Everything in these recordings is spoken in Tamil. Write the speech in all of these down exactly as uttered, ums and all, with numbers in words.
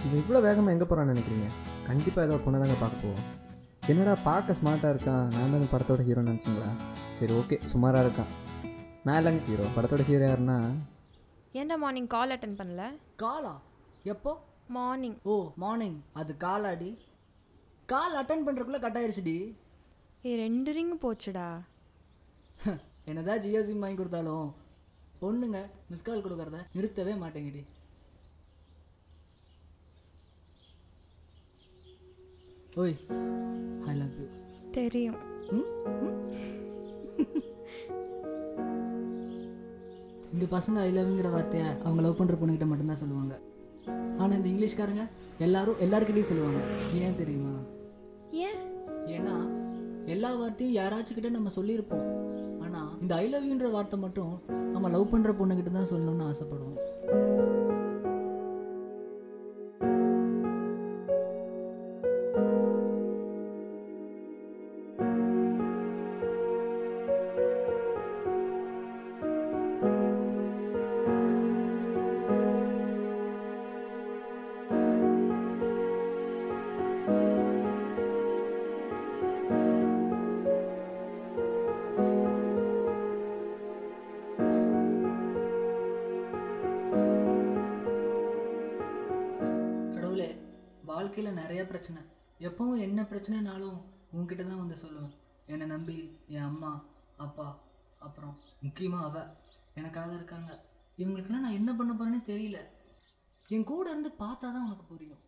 இது இவ்வளோ வேகமாக எங்கே போகிறான்னு நினைக்கிறீங்க? கண்டிப்பாக ஏதோ ஒரு பொண்ணை தாங்க பார்க்க போவோம். என்னடா பார்க்க ஸ்மார்ட்டாக இருக்கான், நான் தான் படத்தோட ஹீரோ நினச்சிங்களா? சரி ஓகே, சுமாராக இருக்கான். நான் இல்லைங்க ஹீரோ. படத்தோட ஹீரோ யாருன்னா? ஏன்டா மார்னிங் கால் அட்டன் பண்ணல? காலா? எப்போ? மார்னிங். ஓ மார்னிங், அது காலாடி. Call attend பண்ணுறக்குள்ளே cut ஆயிடுச்சுடி. ஏ ரெண்டு ரிங் போச்சுடா. என்னதான் ஜியோ சிம் வாங்கி கொடுத்தாலும் பொண்ணுங்க மிஸ் கால் கொடுக்குறத நிறுத்தவே மாட்டேங்கடி. ஓய், ஐ லவ் யூ. தெரியும். இந்த பசங்க ஐ லவ்ங்கிற வார்த்தையை அவங்க லவ் பண்ணுற பொண்ணுகிட்ட மட்டும்தான் சொல்லுவாங்க. ஆனால் இந்த இங்கிலீஷ்காரங்க எல்லாரும் எல்லாருக்கிட்டையும் சொல்லுவாங்க. ஏன் தெரியுமா? ஏன்? ஏன்னா எல்லா வார்த்தையும் யாராச்சும் கிட்ட நம்ம சொல்லியிருப்போம். ஆனால் இந்த ஐ லவ் யூன்ற வார்த்தை மட்டும் நம்ம லவ் பண்ணுற பொண்ணுகிட்ட தான் சொல்லணும்னு ஆசைப்படுவோம். வாழ்க்கையில் நிறைய பிரச்சனை, எப்பவும் என்ன பிரச்சனைனாலும் உங்ககிட்ட தான் வந்து சொல்லுவேன். என்னை நம்பி என் அம்மா அப்பா அப்புறம் முக்கியமாக அவ எனக்காக இருக்காங்க. இவங்களுக்கெல்லாம் நான் என்ன பண்ண போகிறேன்னு தெரியல. என் கூட இருந்து பார்த்தா தான் உனக்கு புரியும்.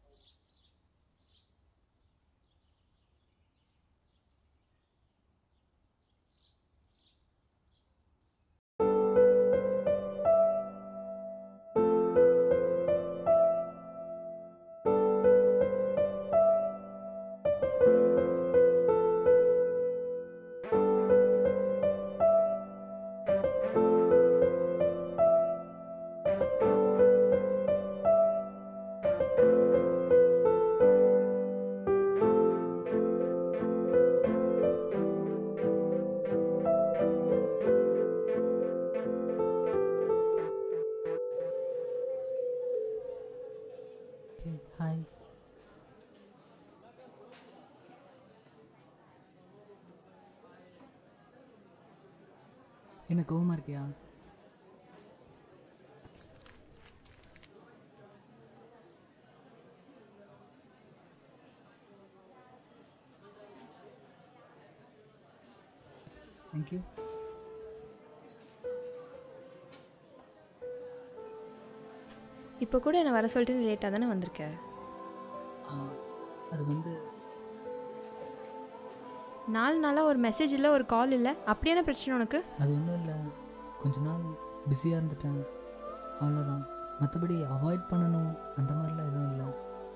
ஹாய். என்ன கோவமா இருக்கியா? தேங்க்யூ. இப்போ கூட என்னை வர சொல்லிட்டு நீ லேட்டாக தானே வந்திருக்க? அது வந்து நாலு நாளாக ஒரு மெசேஜ் இல்லை, ஒரு கால் இல்லை. அப்படியான பிரச்சனை உனக்கு? அது ஒன்றும் இல்லை, கொஞ்ச நாள் பிஸியாக இருந்துட்டேன், அவ்வளோதான். மற்றபடி அவாய்ட் பண்ணணும் அந்த மாதிரிலாம் எதுவும் இல்லை.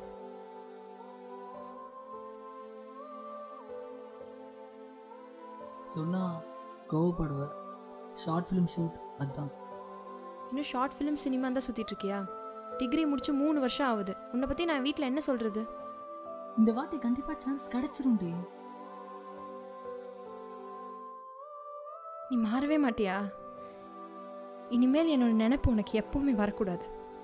சொன்னால் கோவப்படுவேன். ஷார்ட் ஃபிலிம் ஷூட், அதுதான். இன்னும் ஷார்ட் ஃபிலிம் சினிமா தான் சுற்றிட்டு இருக்கியா? டிகிரி முடிச்சு மூணு வருஷம் ஆகுது. உன்னை பற்றி நான் வீட்டில் என்ன சொல்கிறது? இந்த வாட்டி கண்டிப்பாக சான்ஸ் கிடைச்சிரும்டி. நீ மாறவே மாட்டியா? இனிமேல் என்னோட நினைப்பு உனக்கு எப்பவுமே வரக்கூடாது.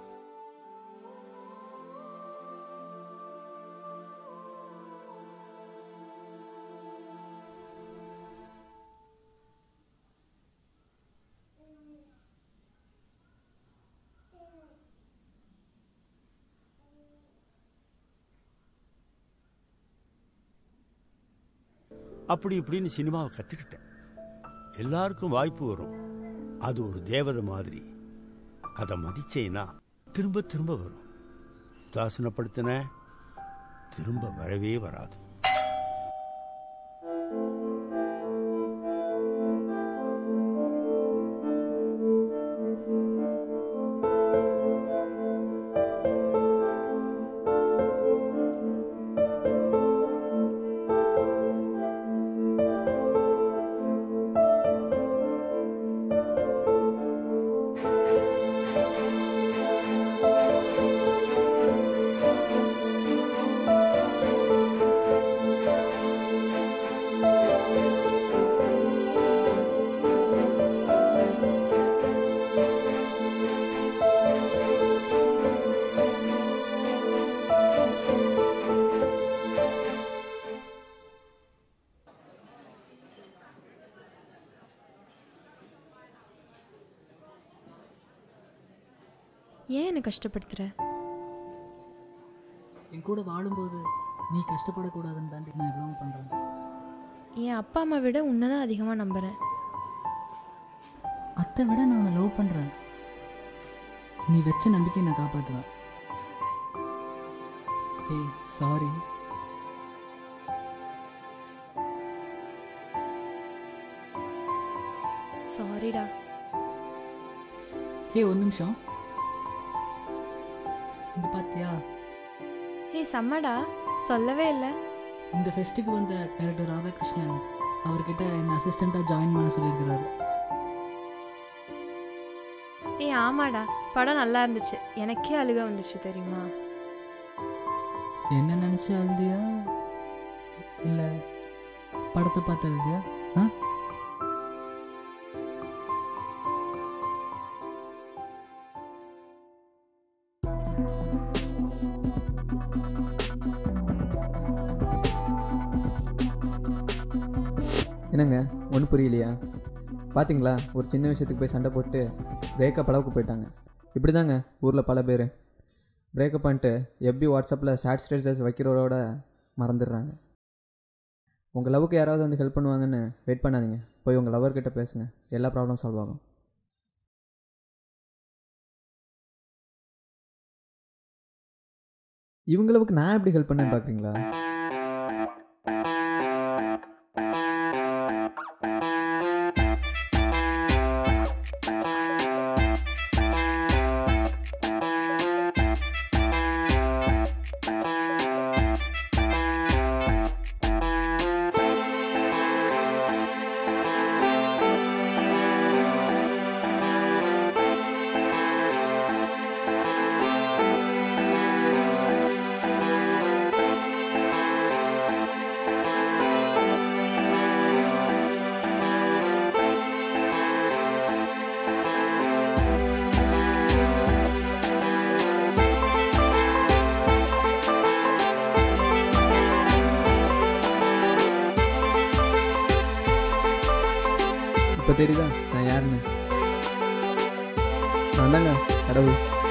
அப்படி இப்படின்னு சினிமாவை கற்றுக்கிட்டேன். எல்லாருக்கும் வாய்ப்பு வரும், அது ஒரு தேவதை மாதிரி. அதை மதிச்சேன்னா திரும்ப திரும்ப வரும். உதாசனப்படுத்தின திரும்ப வரவே வராது. ஏன் என்னை கஷ்டப்படுத்துகிற? என் கூட வாழும்போது நீ கஷ்டப்படக்கூடாதுன்னு தாண்டி நான் எவ்வளோ பண்ணுறேன். என் அப்பா அம்மா விட உன்னை தான் அதிகமாக நம்புகிறேன். அத்தை விட நான் உன்னை லவ் பண்ணுறேன். நீ வச்ச நம்பிக்கையை நான் காப்பாற்றுவேன். ஹே சாரி. சாரிடா. ஹே ஒரு நிமிஷம் இங்கே பார்த்தியா? ஏய் செம்மடா, சொல்லவே இல்லை. இந்த ஃபெஸ்ட்டுக்கு வந்த டைரக்டர் ராதாகிருஷ்ணன் அவர்கிட்ட என்ன அசிஸ்டண்ட்டாக ஜாயின் பண்ண சொல்லியிருக்கிறாரு. ஏய் ஆமாடா, படம் நல்லா இருந்துச்சு. எனக்கே அழுக வந்துச்சு தெரியுமா? என்ன நினச்சி அழுதியா இல்லை படத்தை பார்த்து அழுதியா? ஆ என்னங்க ஒன்றும் புரியலையா? பார்த்தீங்களா, ஒரு சின்ன விஷயத்துக்கு போய் சண்டை போட்டு பிரேக்கப் அளவுக்கு போயிட்டாங்க. இப்படி தாங்க ஊரில் பல பேர் பிரேக்கப் பண்ணிட்டு எப்படி வாட்ஸ்அப்பில் சேட் ஸ்டேட்டஸ் வைக்கிறவரோட மறந்துடுறாங்க. உங்கள் லவ்வுக்கு யாராவது வந்து ஹெல்ப் பண்ணுவாங்கன்னு வெயிட் பண்ணாதீங்க. போய் உங்கள் லவர்கிட்ட பேசுங்க, எல்லா ப்ராப்ளம் சால்வ் ஆகும். இவங்களுக்கு நான் எப்படி ஹெல்ப் பண்ணேன்னு பார்க்குறீங்களா? இப்போ தெரியுதா நான் யாருன்னு? நான் தாங்க கடவுள்.